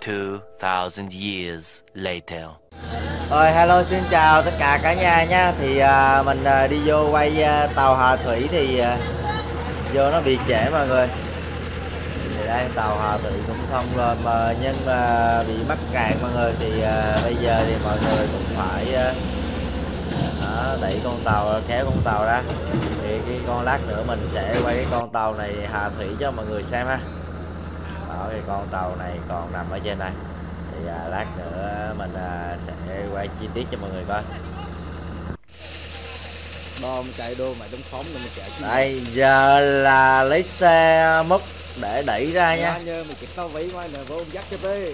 2,000 years later. Rồi hello, xin chào tất cả cả nhà nha. Thì mình đi vô quay tàu Hà Thủy thì vô nó bị trễ mọi người. Thì đây tàu Hà Thủy cũng thông rồi mà nhưng mà bị mắc cạn mọi người. Thì bây giờ thì mọi người cũng phải đẩy con tàu, kéo con tàu ra. Thì cái con lát nữa mình sẽ quay cái con tàu này Hà Thủy cho mọi người xem ha. Đó, cái con tàu này còn nằm ở trên này. Thì lát nữa mình sẽ quay chi tiết cho mọi người coi. Đo mà chạy đô mà đóng phóng mà chạy. Đây giờ là lấy xe múc để đẩy ra nha. Nhớ mày kịp tao vĩ ngoài nè vô dắt cho bê.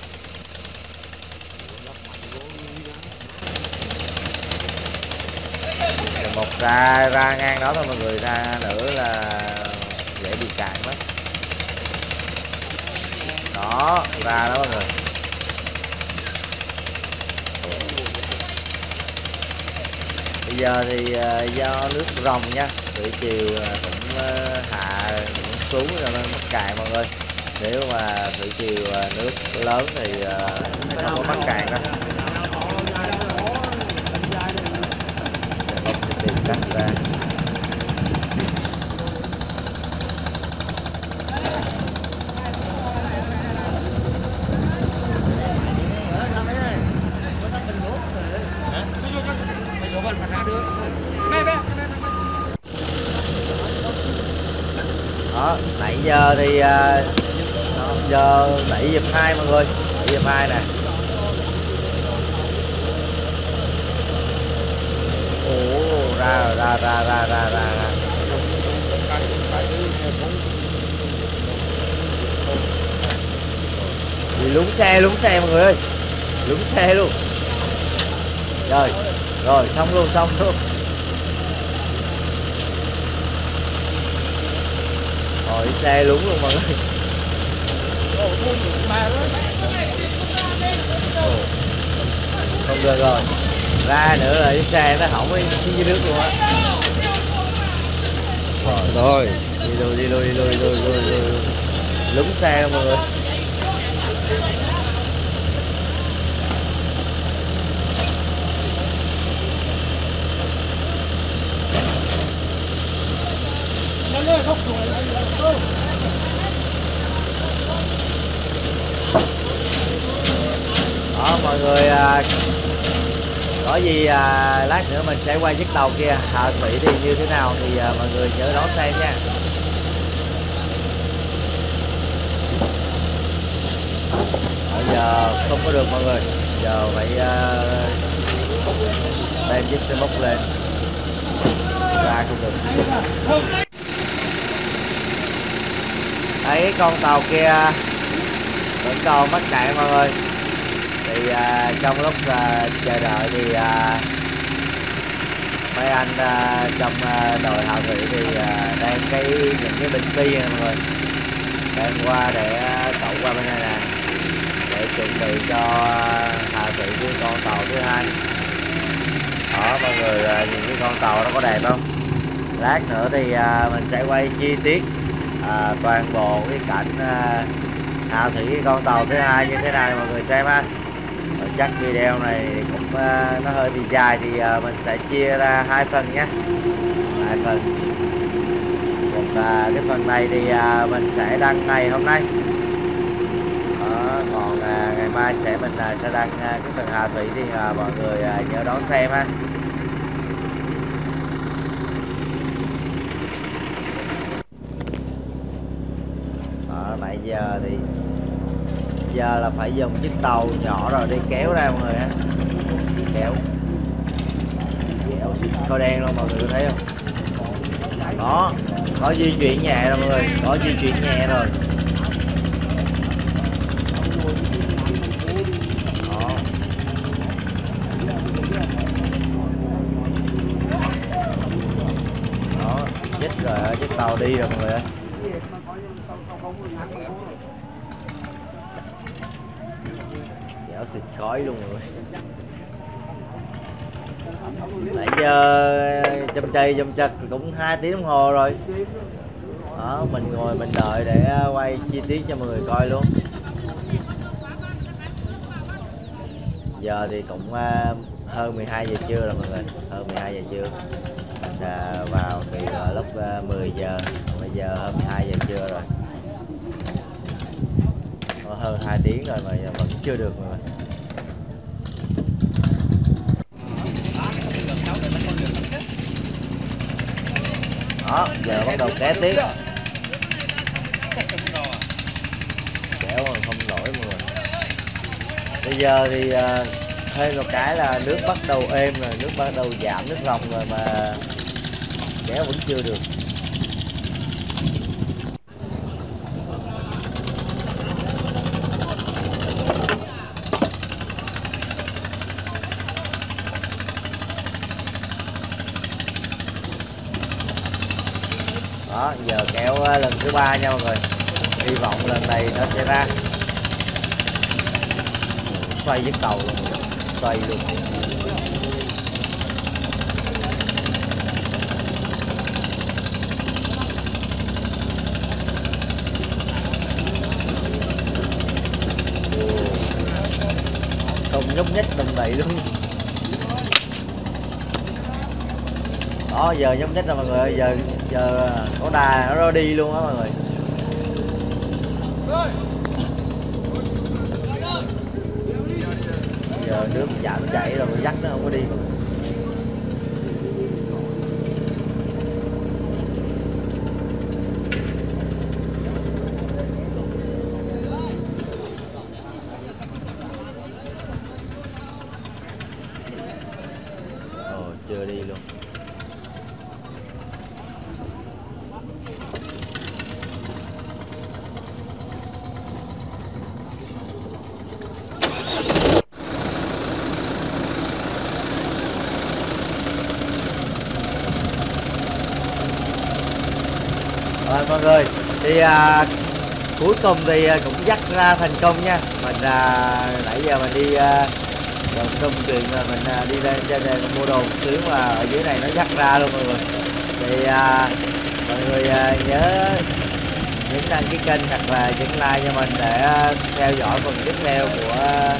Một ra ngang đó thôi mọi người, ra nữa là dễ bị cạn lắm. Đó, ra đó mọi người. Bây giờ thì do nước ròng nha, thủy chiều cũng hạ cũng xuống rồi nên mắc cạn mọi người. Nếu mà thủy chiều nước lớn thì không có mắc cạn đâu. Tìm cách ra. Đó, nãy giờ thì giờ đẩy dùm 2 mọi người, đẩy dùm 2 nè. Ồ, ra. Thì lúng xe mọi người ơi, lúng xe luôn. Rồi xong luôn. Rồi xe lúng luôn mọi người. Không được rồi, ra nữa là cái xe nó hỏng dưới nước luôn á. Rồi đi lui lúng xe luôn mọi người. Đó mọi người, có gì lát nữa mình sẽ quay chiếc tàu kia Hà Thủy thì như thế nào thì mọi người nhớ đón xem nha. Bây giờ không có được mọi người, giờ phải đem chiếc xe múc lên, ra không được. Đấy, cái con tàu kia vẫn còn mắc cạn mọi người. Thì trong lúc chờ đợi thì mấy anh trong đội Hà Thủy thì đang những cái bình xi này mọi người, đang qua để cậu qua bên này nè, để chuẩn bị cho Hà Thủy với con tàu thứ hai. Đó mọi người, nhìn cái con tàu nó có đẹp không? Lát nữa thì mình sẽ quay chi tiết toàn bộ cái cảnh Hà Thủy cái con tàu thứ hai như thế nào mọi người xem ha. Chắc video này cũng nó hơi bị dài thì mình sẽ chia ra 2 phần nhé, 2 phần. Một cái phần này thì mình sẽ đăng ngày hôm nay. Đó, còn ngày mai mình sẽ đăng cái phần Hà Thủy thì mọi người nhớ đón xem ha. Đó, nãy giờ thì giờ là phải dùng chiếc tàu nhỏ rồi đi kéo ra mọi người á, kéo khói đen luôn mọi người có thấy không? Đó, có di chuyển nhẹ rồi mọi người, có di chuyển nhẹ rồi. Đó, chết rồi, chiếc tàu đi rồi mọi người ơi. Xịt khói luôn rồi. Nãy giờ châm chật cũng 2 tiếng đồng hồ rồi. Đó, mình ngồi mình đợi để quay chi tiết cho mọi người coi luôn. Giờ thì cũng hơn 12 giờ trưa rồi mọi người, hơn 12 giờ trưa. Mình vào thì lúc 10 giờ, bây giờ hơn 12 giờ trưa rồi. Hơn 2 tiếng rồi mà vẫn chưa được mà. Đó, giờ bắt đầu té tiếp. Kéo mà không nổi mọi người. Bây giờ thì thêm một cái là nước bắt đầu êm rồi, nước bắt đầu giảm nước ròng rồi mà kéo vẫn chưa được. Đó, giờ kéo lần thứ 3 nha mọi người. Hy vọng lần này nó sẽ ra. Xoay với cầu luôn, xoay luôn. Không nhúc nhích đồng đậy luôn. Đó, giờ nhúc nhích rồi mọi người ơi, giờ có đà nó đi luôn á mọi người. Giờ nước giảm chảy rồi dắt nó không có đi. Chưa đi luôn. Rồi mọi người thì cuối cùng thì cũng dắt ra thành công nha. Mình nãy giờ mình đi gần công chuyện rồi mình đi lên trên này mình mua đồ một xíu mà ở dưới này nó dắt ra luôn mọi người. Thì mọi người nhớ nhấn đăng ký kênh hoặc là nhấn like cho mình để theo dõi phần tiếp theo của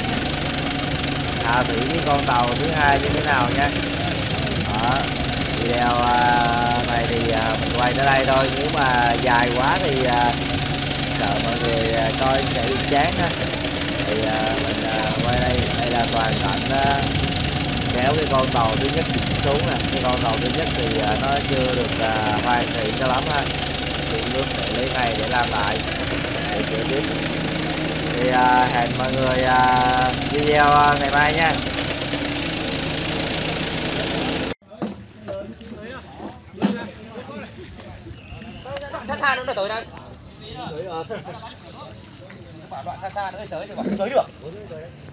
Hà Thủy với con tàu thứ 2 như thế nào nha. Đó, video này thì mình quay tới đây thôi, nếu mà dài quá thì sợ mọi người coi sẽ bị chán á. Thì mình quay đây là toàn cảnh kéo cái con tàu thứ nhất xuống nè. Cái con tàu thứ nhất thì nó chưa được hoàn thiện cho lắm ha. Thì nước để lấy này để làm lại để sửa tiếp. Thì hẹn mọi người video ngày mai nha. Xa nữa tới đây. Đoạn xa nữa tới thì bảo tới được.